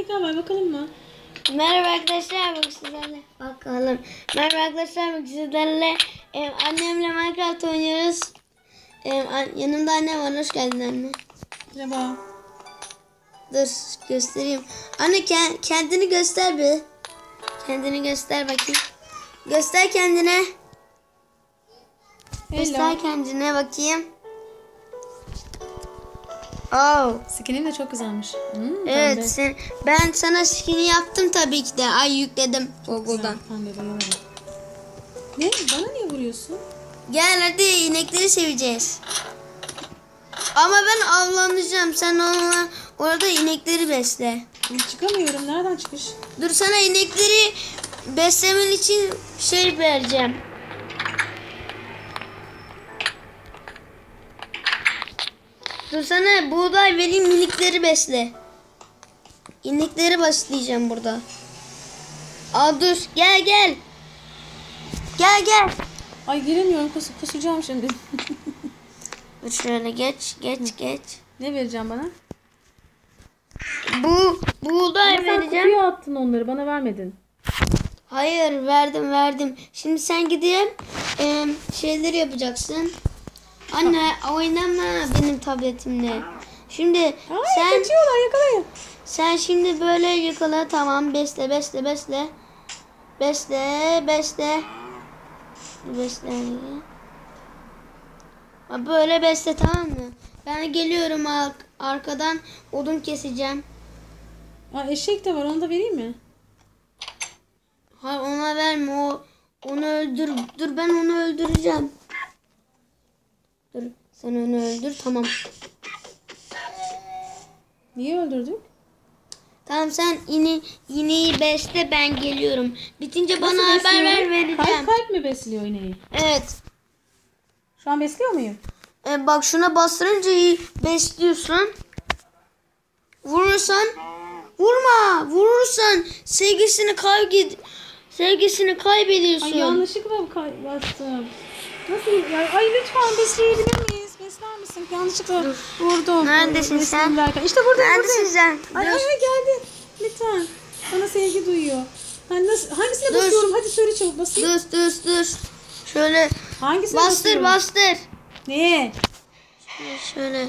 ekran var, bakalım mı? Merhaba arkadaşlar, bugün sizlerle bakalım. Merhaba arkadaşlar, bugün sizlerle annemle Minecraft oynuyoruz. Yanımda annem var, hoş geldin anne. Merhaba. Dur göstereyim. Anne kendini göster bir. Kendini göster bakayım. Göster kendine. Göster kendine bakayım. Oh. Skinin de çok güzelmiş. Evet, ben sana skin'i yaptım tabii ki de. Ay yükledim Google'dan. Pembe bayılırım. Ne? Bana niye vuruyorsun? Gel hadi inekleri seveceğiz. Ama ben avlanacağım. Sen onunla orada inekleri besle. Çıkamıyorum. Nereden çıkış? Dur sana inekleri beslemen için şey vereceğim. Dur sana buğday vereyim, minikleri besle. İnekleri besleyeceğim burada. Aa dur gel. Gel. Ay giremiyorum. Kusacağım şimdi. Dur şöyle geç. Ne vereceğim bana? Buğday Sen vereceğim. kutuya attın onları. Bana vermedin. Hayır verdim. Şimdi sen gidip şeyleri yapacaksın. Anne oynama benim tabletimle. Şimdi Ay, sen kaçıyorlar, yakalayın. sen şimdi böyle yakala, tamam, besle. Böyle besle, tamam mı? Ben geliyorum arkadan odun keseceğim. Aa, eşek de var, onu da vereyim mi? Hayır ona verme, onu öldür. Dur ben onu öldüreceğim. Dur sen onu öldür, tamam. Niye öldürdük? Tamam sen ineği besle, ben geliyorum. Bitince Nasıl bana haber besliyorum? vereceğim. Kalp mi besliyor ineği? Evet. Şu an besliyor muyum? Bak şuna bastırınca iyi besliyorsun. Vurursan sevgisini kaybediyorsun. Ay yanlışlıkla bastım. Nasıl? Ay lütfen besleyebilir miyiz? Besler misin? Yanlışlıkla vurdum. Neredesin sen? İşte burada. Neredesin sen? Ay geldi. Lütfen. Bana sevgi duyuyor. Ben hangisine Dur. basıyorum? Hadi söyle çabuk, basayım. Dur. Şöyle Hangisine basıyorum? bastır. Neye? Şöyle.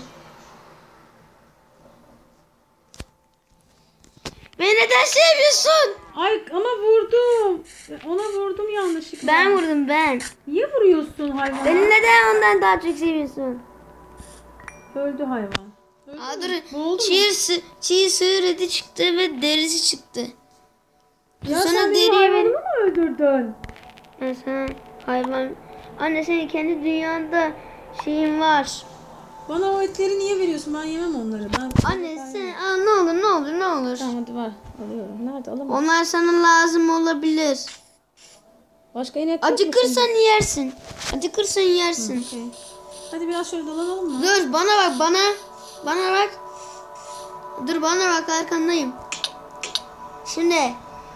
Beni neden seviyorsun? Ay ama vurdum. Ona vurdum yanlışlıkla. Ben vurdum ben. Niye vuruyorsun hayvana? Beni neden ondan daha çok seviyorsun? Öldü hayvan. Öldü Aa, mü? dur. Boğuldu mu? Çiğ sığır eti çıktı ve derisi çıktı. Ya sana sen benim deriyi hayvanımı mı öldürdün? Sen hayvan. Anne senin kendi dünyanda şeyin var. Bana o etleri niye veriyorsun? Ben yemem onları. Anne sen ne olur. Tamam hadi var. Alıyorum. Nerede? Alamam. Onlar sana lazım olabilir. Başka inek yok mu Acıkırsan yersin. şimdi? Okey. Hadi biraz şöyle dolanalım mı? Dur bana bak. Bana bak. Dur bana bak, arkandayım. Şimdi.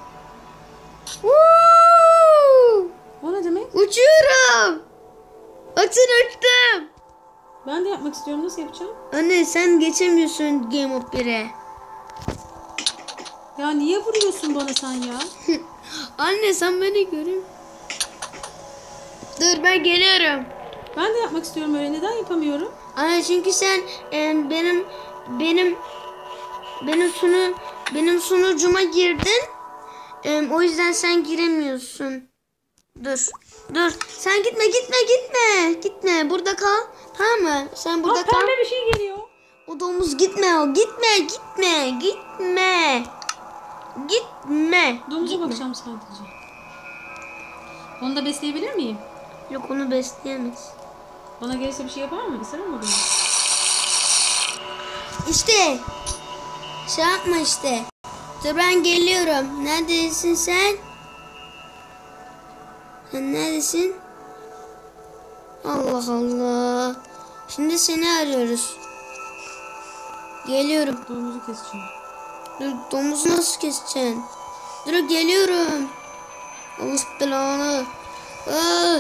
O ne demek? Uçuyorum. Uçtum. Ben de yapmak istiyorum. Nasıl yapacağım? Anne sen geçemiyorsun Game of 1'e. Ya niye vuruyorsun bana sen ya? Anne sen beni görün. Dur ben geliyorum. Ben de yapmak istiyorum öyle. Neden yapamıyorum? Anne çünkü sen benim sunucuma girdin. O yüzden sen giremiyorsun. Dur. Sen gitme. Burada kal. Tamam mı? Sen burada kal. Pembe bir şey geliyor. O domuz gitme. Domuza bakacağım sadece. Onu da besleyebilir miyim? Yok onu besleyemez. Bana gelirse bir şey yapar mı? İster mi bunu? İşte. Şey yapma işte. Dur ben geliyorum. Neredesin sen? Sen neredesin? Allah Allah. Şimdi seni arıyoruz. Geliyorum. Domuzu keseceğim. Dur domuzu nasıl keseceksin? Dur geliyorum. Allah belanı. Aa.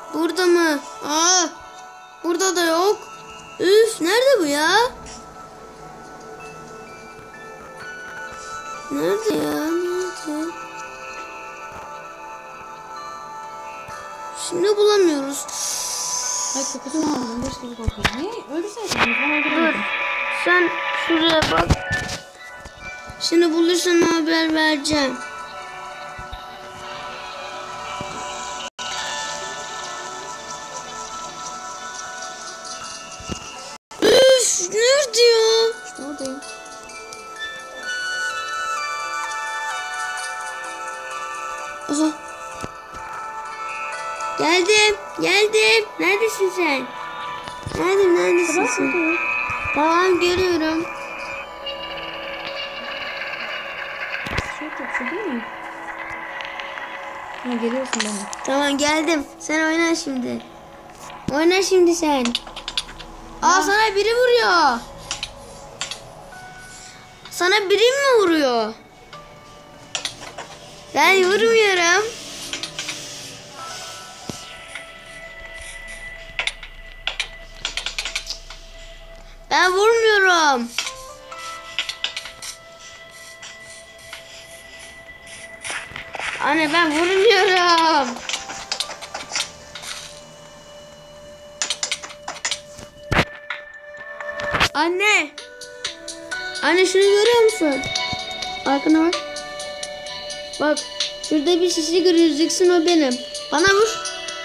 Burada mı? Aa, burada da yok. Üf, nerede bu ya? Nerede ya? Nerede? Şimdi bulamıyoruz. Ay kokusunu aldım. Beş gibi kokuyor. Niye? Öldürseydiniz. Ben Dur. öldürmedim. Sen şuraya bak. Şimdi bulursan haber vereceğim. Üf, nerede ya? İşte oradayım. Aha. Geldim. Geldim. Neredesin sen? Neredesin sen? Tamam, görüyorum. Şu değil mi? Ha, geliyorsun bana. Tamam, geldim. Sen oyna şimdi. Oyna şimdi sen. Aa, sana biri vuruyor. Sana biri mi vuruyor? Ben vurmuyorum. Ben vurmuyorum. Anne, ben vurmuyorum. Anne. Anne, şunu görüyor musun? Arkana bak. Bak, şurada bir şişe göreceksin, o benim. Bana vur.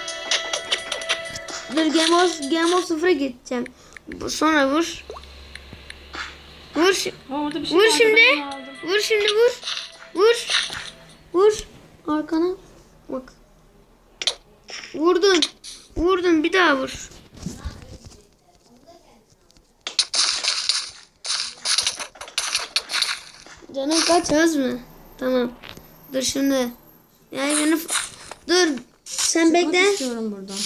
Dur, Game of 0'a geçeceğim. Sonra vur. Vur. Orada bir şey Vur vardı, şimdi. ben onu aldım. Vur şimdi, vur. Vur. Vur. Arkana. Bak. Vurdun. Vurdun, bir daha vur. Canın kaç, az mı? Tamam. Dur şimdi. Yani beni... Dur. Sen Çıkmak bekle. istiyorum buradan.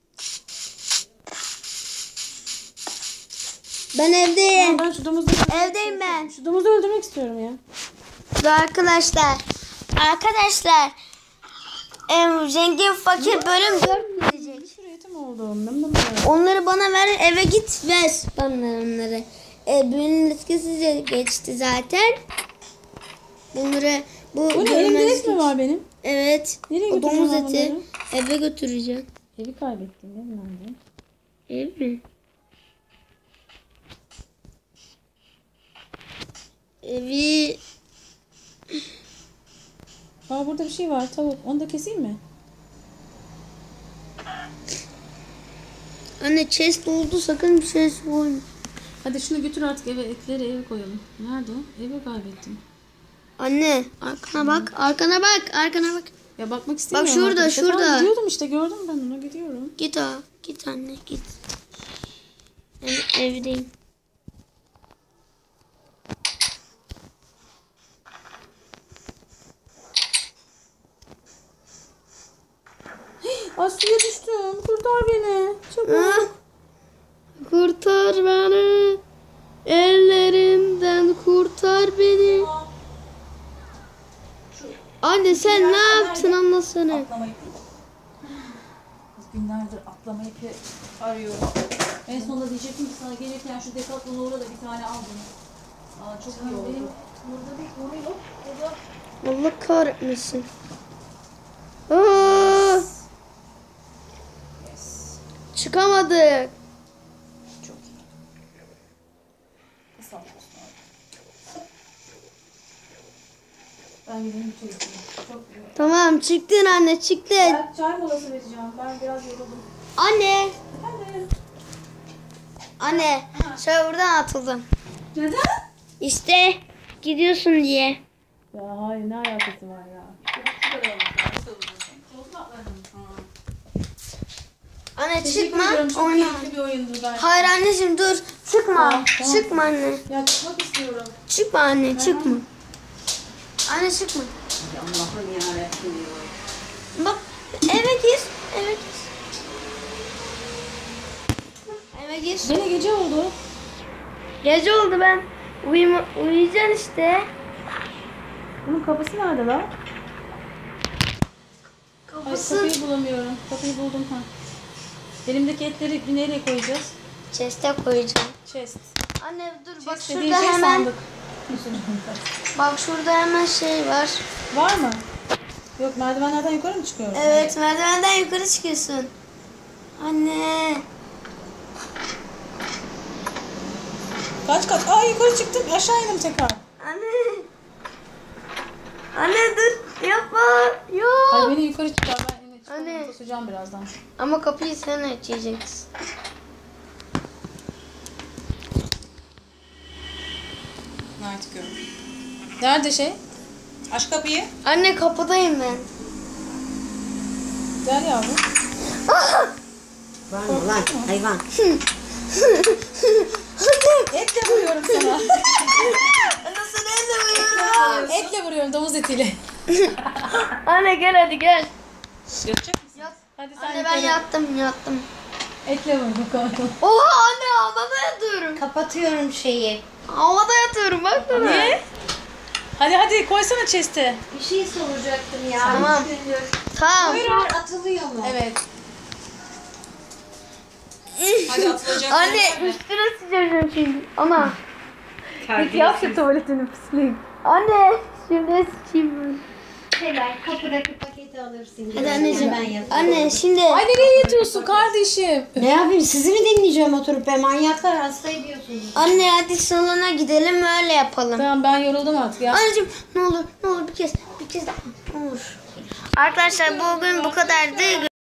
Ben evdeyim. Ben şu domuzu Evdeyim ben. Şu domuzu öldürmek istiyorum ya. Dur arkadaşlar. Arkadaşlar. Zengin fakir bölüm 4 gelecek. Bir sürü etim oldu. Ben bunu Onları bana ver, eve git ver bana onları. Büyünün eskisi geçti zaten. Bunları bu Bu ne? bölüm Elimde et eski- mi var benim? Evet. Nereye O domuz götüreceğim eti bunları? eve götüreceğim. Evi kaybettim. Nerede? Ev mi? Evi Aa, burada bir şey var. Tavuk. Onu da keseyim mi? anne, chest oldu, sakın bir şey koyma. Hadi şunu götür artık eve. Etleri eve koyalım. Nerede o? Evi kaybettim. Anne, arkana bak, arkana bak, arkana bak. Ya bakmak istemiyorum. şurada, artık. şurada. Tamam, gidiyordum işte. Gördüm ben onu. Gidiyorum. Git anne, git. Ben evdeyim. Aslıya düştüm. Kurtar beni. Çabuk. Ah, kurtar beni. Ellerinden kurtar beni. Anne, sen ne yaptın, anlasana. Atlama ipi. Günlerdir atlama ipi arıyorum. En sonunda diyecektim ki sana gelirken şu Decathlon'a uğra da bir tane al bunu. Aa, çok iyi oldu. Burada bir konu yok. Burada Allah kahretmesin. Aa, yes. çıkamadık. Çok iyi. Kısa olsun. Ben gideyim bir çay içeyim. Çok iyi. Tamam, çıktın anne, çıktın. Ben çay molası vereceğim. Ben biraz yoruldum. Anne. Hadi. Anne, şöyle buradan atıldım. Neden? İşte gidiyorsun diye. Ya hayır, ne alakası var ya? Anne, Teşekkür çıkma, ederim. Çok oyna. keyifli bir oyundu ben. Hayır anneciğim, dur. Çıkma. Tamam, tamam. Çıkma anne. Ya çıkmak istiyorum. Çıkma anne, çıkma. Anne, çıkma. Allah'ım yarabbim. Bak, eve gir. Eve gir. Eve gir. Gene gece oldu. Gece oldu, ben uyuyacaksın işte. Bunun kapısı nerede lan? Hayır, Nasıl? kapıyı bulamıyorum. Kapıyı buldum. Ha. Elimdeki etleri nereye koyacağız? Chest'e koyacağım. Chest. Anne dur bak Chest dediğin şurada şey hemen. sandık. Bak şurada hemen şey var. Var mı? Yok, merdivenlerden yukarı mı çıkıyoruz? Evet merdivenden yukarı çıkıyorsun. Anne. Kaç kat? Aa, yukarı çıktım. Aşağı indim tekrar. Anne. Anne dur yapma. Ay, Yok. beni yukarı çıkar. Ben yine Anne. çıkamam. Kusacağım birazdan. Ama kapıyı sen açacaksın. Night Girl. Nerede şey? Aç kapıyı. Anne kapıdayım ben. Gel yavrum. Var mı lan hayvan? Etle vuruyorum sana. Nasıl ne Etle vuruyorum, domuz etiyle. Anne gel hadi gel. Yatacak mısın? Yat. Hadi sen Anne ben yattım. Etle vurdum kanka. Oha anne havada yatıyorum. Kapatıyorum şeyi. Havada yatıyorum bak bana. Ne? Hadi koysana chest'e. Bir şey soracaktım ya. Tamam. Tamam. Buyurun. Atılıyor mu? Evet. Hadi atılacak. Anne üstüne sıçrayacağım şimdi. Ana. Yap şu tuvaletini pislik. Anne şimdi sıçayım. Hemen kapıdaki paketi alırsın. Hadi anneciğim. Ben yaparım. Anne şimdi. Ay, nereye yatıyorsun kardeşim? Ne yapayım? Sizi mi dinleyeceğim oturup be? Manyaklar hasta ediyorsunuz. Anne hadi salona gidelim öyle yapalım. Tamam, ben yoruldum artık ya. Anneciğim ne olur bir kez daha. Ne olur. Arkadaşlar bugün bu kadardı.